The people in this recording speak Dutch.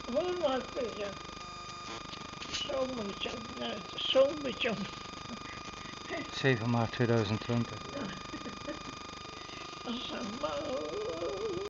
Volmaakte zomerjong, ja, zomerjong. 7 maart 2020. Als een